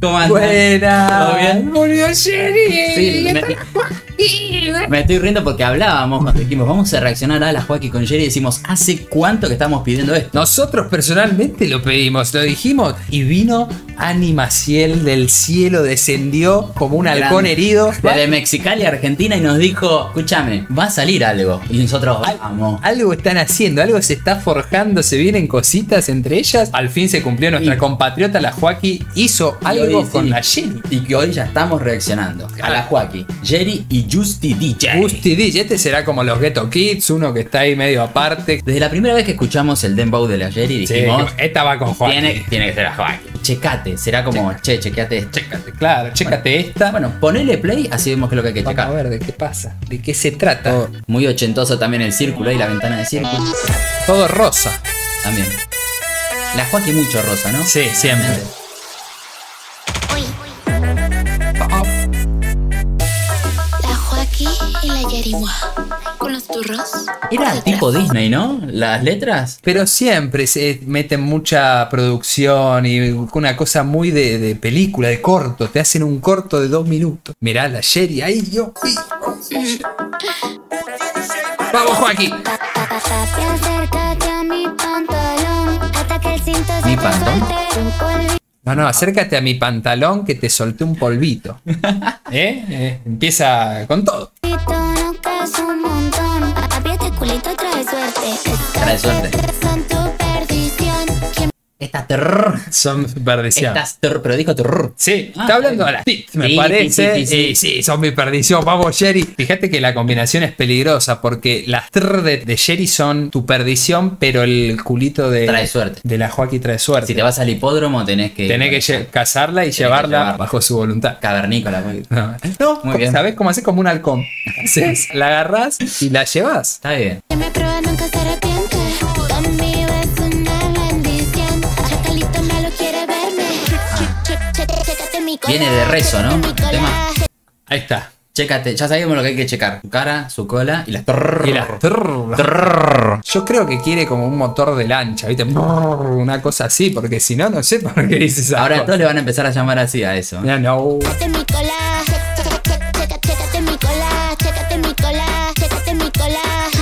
¿Cómo andan? Buena. ¿Todo bien? Volvió Jerry. Sí, me estoy riendo porque hablábamos cuando dijimos vamos a reaccionar a la Joaquín con Jerry y decimos ¿hace cuánto que estamos pidiendo esto? Nosotros personalmente lo pedimos, lo dijimos y vino Ani Maciel del cielo, descendió como un halcón herido. Desde Mexicali, Argentina y nos dijo, escúchame, va a salir algo. Y nosotros vamos. Algo están haciendo, algo se está forjando, se vienen cositas entre ellas. Al fin se cumplió nuestra compatriota la Joaquín, hizo algo con la Jerry. Y que hoy ya estamos reaccionando a la Joaquín, Jerry y Justy DJ. Justy DJ, este será como los Ghetto Kids, uno que está ahí medio aparte. Desde la primera vez que escuchamos el dembow de la Jerry dijimos, sí, esta va con Joaquín. Tiene que ser la Joaquín. Checate, será como, chequeate esto. Chécate, claro, chécate esta. Bueno, ponele play, así vemos qué es lo que hay que Vamos checar. a ver de qué pasa, de qué se trata. Muy ochentoso también el círculo y la ventana de círculo. Todo rosa. También. La Joaquín mucho rosa, ¿no? Sí, siempre. La Joaquín y la Yerimua. Con los turros. Era tipo Disney, ¿no? Las letras. Pero siempre se meten mucha producción y una cosa muy de película, de corto. Te hacen un corto de 2 minutos. Mirá la Jerry ahí, Dios mío. Vamos, Joaquín. Acércate a mi pantalón hasta que el cinto se ¿Mi te pantalón? suelte un polvito. No, acércate a mi pantalón que te solté un polvito. Empieza con todo. No caes un montón. Apriete el culito, trae suerte. Trae suerte. Son tu perdición. ¿Quién Esta terror. Son perdición. Estas terror, pero dijo terror. Sí, Ah, está hablando de las tits, me sí, parece. sí. Sí, son mi perdición. Vamos, Jerry. Fíjate que la combinación es peligrosa porque las trr de Jerry son tu perdición, pero el culito Trae suerte. de la Joaquín trae suerte. Si te vas al hipódromo tenés que Casarla y que llevarla llevarla. bajo su voluntad. cavernícola. No, Muy bien. ¿sabés cómo haces? Como un halcón. Haces, la agarrás y la llevas. Está bien. me prueba nunca se arrepiente. Conmigo es una bendición. Chacalito me lo quiere verme. Chécate mi cola. Viene de rezo, ¿no? Chécate mi cola. Tema. Ahí está. Chécate, ya sabemos lo que hay que checar. Su cara, su cola y las terror. Y la trrr. Yo creo que quiere como un motor de lancha, ¿viste? Una cosa así, porque si no, no sé por qué dices esa Ahora cosa. todos le van a empezar a llamar así a eso. Ya no. Chécate mi cola. Chécate mi cola. Chécate mi cola. Chécate mi cola.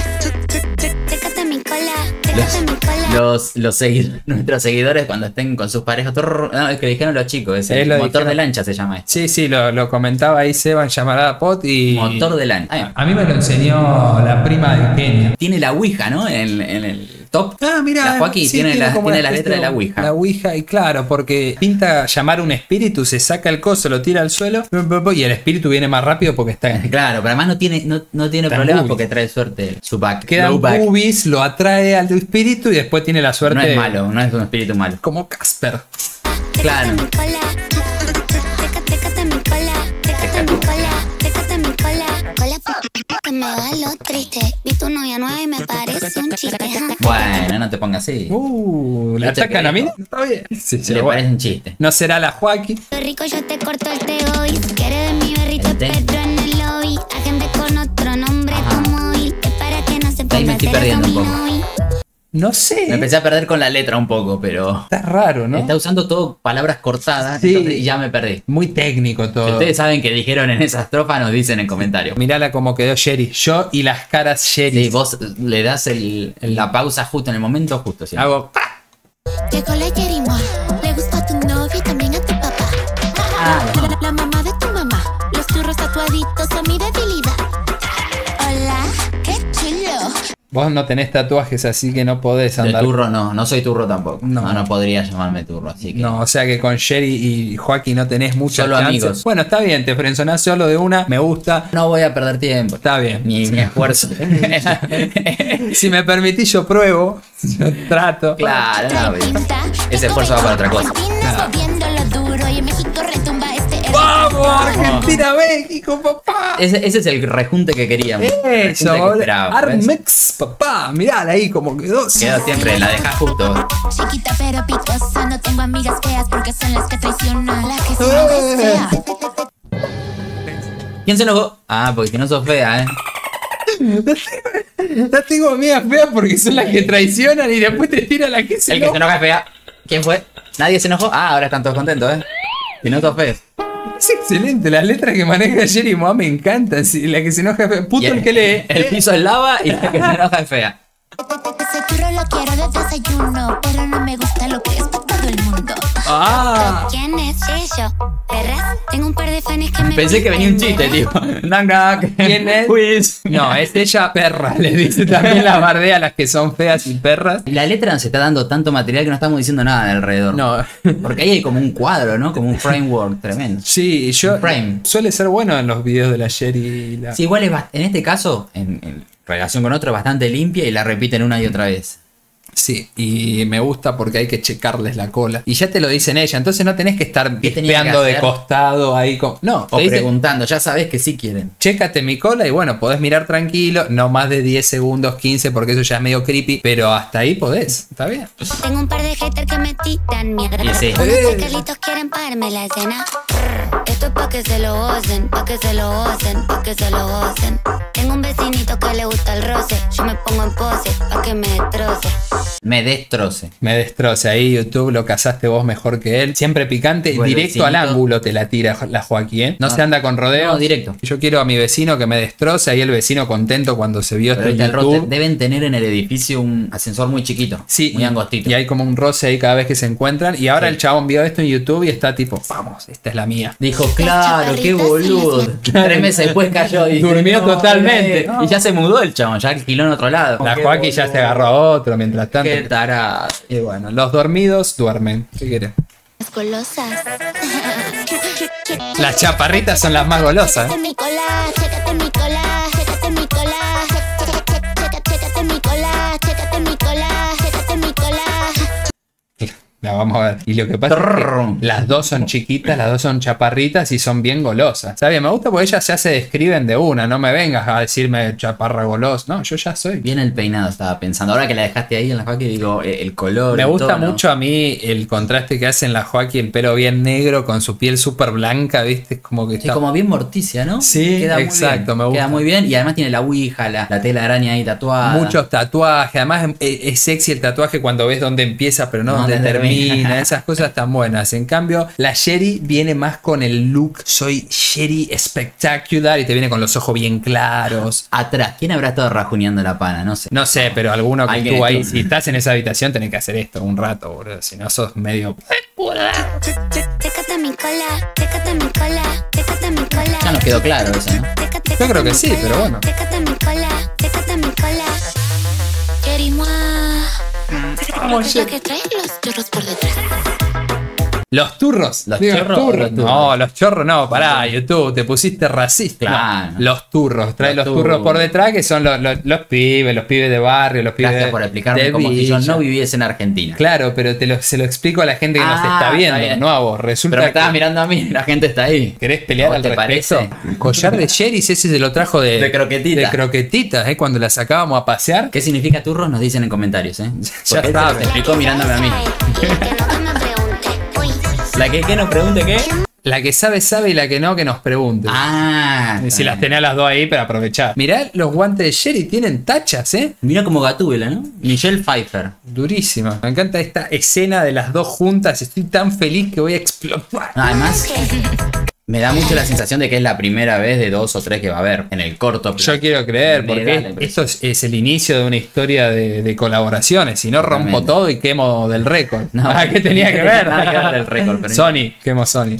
Chécate mi cola. Chécate mi cola. Nuestros seguidores cuando estén con sus parejas. No, es que dijeron los chicos, es el lo motor dijeron. de lancha se llama esto. Sí, lo comentaba ahí Seba en Llamarada Pot y... Motor de lancha. Ah, A mí me lo enseñó la prima de Kenia. tiene la Ouija, ¿no? En el top. Ah, mira. La Joaquín sí, tiene la como una letra especie de la Ouija. La Ouija, y claro, porque pinta llamar un espíritu, se saca el coso, lo tira al suelo y el espíritu viene más rápido porque está en... Claro, pero además no tiene Está problemas boobies. porque trae suerte su back. Quedan Low back. boobies, lo atrae al espíritu y después tiene la suerte No es de- malo, no es un espíritu malo. como Casper. Claro. Chécate mi cola. Chécate mi cola. Chécate mi cola. Chécate mi cola. Cola que me da lo triste. Vi tu novia nueva y me parece un chiste. Bueno, no te pongas así. ¿La Yo te atacan a mí? creo. Está bien. Sí, Le bueno. parece un chiste. No será la Joaquín. Lo rico yo te corto el teo y si quieres de mi berrito ¿El té? pero en el lobby. Agente con otro nombre Ajá. tu móvil. Es para que no se Ahí ponga me estoy celoso perdiendo un mi poco. novio. No sé. Me empecé a perder con la letra un poco, pero Está raro, ¿no? está usando todo palabras cortadas Sí. entonces, y ya me perdí. Muy técnico Si todo. ustedes saben que dijeron en esa estrofa, nos dicen en comentarios. Mirala como quedó Jerry. Yo y las caras Jerry. Sí, vos le das la pausa justo en el momento justo. ¿sí? Hago... Llegó la Yerimua. Le gusta a tu novio y también a tu papá. La mamá de tu mamá. Los turros tatuaditos son mi debilidad. Hola, qué chulo. Vos no tenés tatuajes, así que no podés De andar. turro no soy turro tampoco. No. No podría llamarme turro, así que. No, o sea que con Jerry y Joaquín no tenés muchas Solo chances. amigos. Bueno, está bien, te frenzonás solo de una, me gusta. No voy a perder tiempo. Está bien. Ni esfuerzo. Si me permitís, yo pruebo. Yo trato. Claro, Trae no, pinta. ese esfuerzo va para otra cosa. Argentinas moviéndolo duro y en México retumba este ¡Vamos, Argentina, México, papá! Ese es el rejunte que queríamos. Eso, El rejunte que esperábamos, ¿ves? Armex, papá. Mirá ahí como quedó. Queda siempre, la dejas justo. Chiquita pero picosa, no tengo amigas feas porque son las que traicionan. La que se es fea. ¿Quién se enojó? Ah, porque si no sos fea, Ya tengo amigas feas porque son las que traicionan y después te tira la que se El que se enoja es fea. ¿Quién fue? ¿Nadie se enojó? Ah, ahora están todos contentos, Si no sos feo. Es excelente, las letras que maneja Jerry Moa me encantan. Sí, la que se enoja es fea. Puto el que lee. El piso es lava y la que se enoja es fea. Ese churro lo quiero de desayuno, pero no me gusta lo que es para todo el mundo. Ah, ¿Quién es ella? ¿Perras? Tengo un par de fans que me Pensé que venía un chiste, tío. Knock knock. ¿quién es? Quiz. No, es ella perra, le dice también la bardea a las que son feas y perras. La letra nos está dando tanto material que no estamos diciendo nada de alrededor. No. Porque ahí hay como un cuadro, ¿no? Como un framework tremendo. Sí, yo Frame. suele ser bueno en los videos de la Jerry y la... Sí, igual es en este caso, en relación con otro, bastante limpia y la repiten una y otra vez. Sí, y me gusta porque hay que checarles la cola. Y ya te lo dicen ella, entonces no tenés que estar ¿Qué tenía que pispeando de hacer? costado ahí con... No, O te dicen, preguntando, ya sabés que sí quieren. chécate mi cola y bueno, podés mirar tranquilo, no más de 10 segundos, 15, porque eso ya es medio creepy, pero hasta ahí podés, está bien. Tengo un par de haters que me tiran mierda. Y sí. Unos chacalitos quieren pararme la escena. Esto es pa' que se lo gocen, pa' que se lo gocen, pa' que se lo gocen. Tengo un vecinito que le gusta el roce. Yo me pongo en pose pa' que me destroce. Me destroce. Me destroce ahí, YouTube, lo cazaste vos mejor que él. Siempre picante, Bueno, directo al vecinito. ángulo te la tira la Joaquín, ¿eh? No No. se anda con rodeos. No, directo. Yo quiero a mi vecino que me destroce, ahí el vecino contento cuando se vio Pero esto en el roce, YouTube. deben tener en el edificio un ascensor muy chiquito. Sí, Muy angostito. y hay como un roce ahí cada vez que se encuentran. Y ahora el chabón vio esto en YouTube y está tipo, vamos, esta es la mía. Dijo, claro, qué chaparritas boludo. y 3 meses después cayó y Durmió totalmente. Y ya se mudó el chabón, ya alquiló en otro lado. La Qué Joaquín ya boludo. se agarró a otro mientras tanto. Qué tarado. Y bueno, los dormidos duermen. ¿Qué quieren? Las golosas. Las chaparritas son las más golosas. Chécate mi cola, chécate mi cola, chécate mi cola. Chécate mi cola, chécate mi cola, chécate mi cola. La vamos a ver. Y lo que pasa es Trrr. que las dos son chiquitas, las dos son chaparritas y son bien golosas. ¿Está bien? Me gusta porque ellas ya se describen de una. No me vengas a decirme chaparra golosa. No, yo ya soy. Bien el peinado, estaba pensando. Ahora que la dejaste ahí en la faca, digo, el color. Me el gusta tono. mucho a mí el contraste que hace en la Joaquín, el pelo bien negro con su piel súper blanca, ¿viste? Es como que Sí, está... como bien morticia, ¿no? Sí, Queda muy exacto, bien. me gusta. Queda muy bien y además tiene la ouija, la tela de araña ahí tatuada. Muchos tatuajes, además es sexy el tatuaje cuando ves dónde empieza pero no No, dónde dónde termina, termina. esas cosas están buenas. En cambio, la Sherry viene más con el look, soy Sherry Spectacular y te viene con los ojos bien claros. Atrás, ¿quién habrá estado rajuneando la pana? No sé. No sé, pero alguno que Alguien estuvo ahí, estuvo. si estás en esa habitación tenés que hacer esto un rato, boludo, si no sos medio... Chécate mi cola, chécate mi cola, chécate mi cola. Ya nos quedó claro eso, ¿no? Yo creo que sí, pero bueno. Chécate mi cola, chécate mi cola. Jerry Moa. Vamos, La que trae los churros por detrás. Los turros. ¿Los Digo, chorros o los turros? No, los chorros no, pará, YouTube, te pusiste racista. Claro. No, los turros, trae Los los turros turros. por detrás que son los pibes de barrio, los pibes Gracias de, por explicarme de como si yo villa. no viviese en Argentina. Claro, pero se lo explico a la gente que nos Ah, está está viendo, bien. no a vos. Resulta Pero me estabas que mirando a mí, la gente está ahí. querés pelear ¿A vos al te respecto. parece? Collar de Sherry, ese se lo trajo De croquetita. De croquetitas, cuando la sacábamos a pasear. ¿Qué significa turros? Nos dicen en comentarios, ¿eh? Ya Porque él sabe. se lo explicó mirándome a mí. Y la que no me pregunte. Uy. ¿La que qué nos pregunte qué? La que sabe, sabe y la que no, que nos pregunte. Ah, Si las tenés las dos ahí para aprovechar. Mirá, los guantes de Sherry tienen tachas, ¿eh? Mira como Gatúbela, ¿no? Michelle Pfeiffer. Durísima. Me encanta esta escena de las dos juntas. Estoy tan feliz que voy a explotar. Además, me da mucho la sensación de que es la primera vez de 2 o 3 que va a haber en el corto. Yo quiero creer, Me porque da la impresión. esto es el inicio de una historia de colaboraciones. Si no, rompo Totalmente. todo y quemo del récord. No, ¿Qué tenía que ver? nada que ver del récord, pero- Sony, quemo Sony.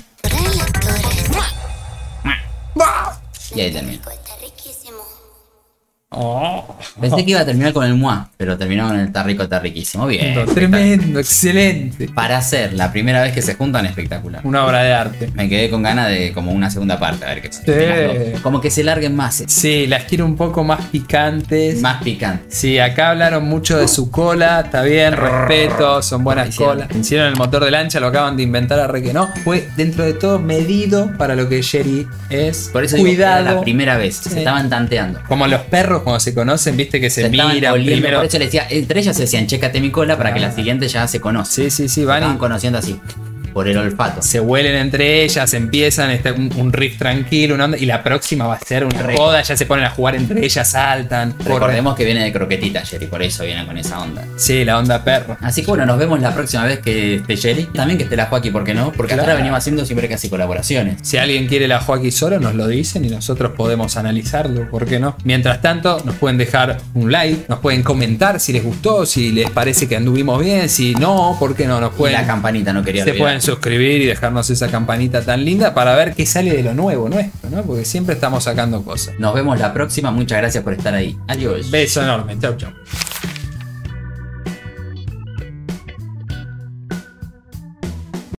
Y ahí termina. Está riquísimo. Oh, Pensé que iba a terminar con el muá, pero terminó con el está rico, está riquísimo. Bien. tremendo, excelente. Para hacer la primera vez que se juntan, espectacular. Una obra de arte. Me quedé con ganas de como una segunda parte, a ver qué pasa. Sí. De las dos. Como que se larguen más, Sí, las quiero un poco más picantes. más picante. Sí, acá hablaron mucho de su cola, está bien, respeto, son buenas Hicieron. colas. Hicieron el motor de lancha, lo acaban de inventar, arre que no. Fue dentro de todo medido para lo que Sherry es. Por eso digo que cuidado. era la primera vez. Sí. Se estaban tanteando. Como los perros cuando se conocen, viste que se estaban miran oliendo, primero. Por eso le decía, entre ellas se decían, chécate mi cola para que la siguiente ya se conoce. Sí, sí, sí, Se van estaban y conociendo así. por el olfato. Se huelen entre ellas, empiezan un riff tranquilo, una onda, y la próxima va a ser un joda, ya se ponen a jugar entre ellas, saltan. Recordemos que viene de croquetita Jerry, por eso viene con esa onda. Sí, la onda perro. Así que bueno, nos vemos la próxima vez que esté Jerry. También que esté la Joaquín, ¿por qué no? Porque Claro. hasta ahora venimos haciendo siempre casi colaboraciones. Si alguien quiere la Joaquín solo, nos lo dicen y nosotros podemos analizarlo, ¿por qué no? Mientras tanto, nos pueden dejar un like, nos pueden comentar si les gustó, si les parece que anduvimos bien, si no, ¿por qué no? Nos Y pueden, la campanita, no quería se olvidar. pueden suscribir y dejarnos esa campanita tan linda para ver qué sale de lo nuevo nuestro, ¿no? Porque siempre estamos sacando cosas. Nos vemos la próxima. Muchas gracias por estar ahí. Adiós. Beso enorme. Chau, chau.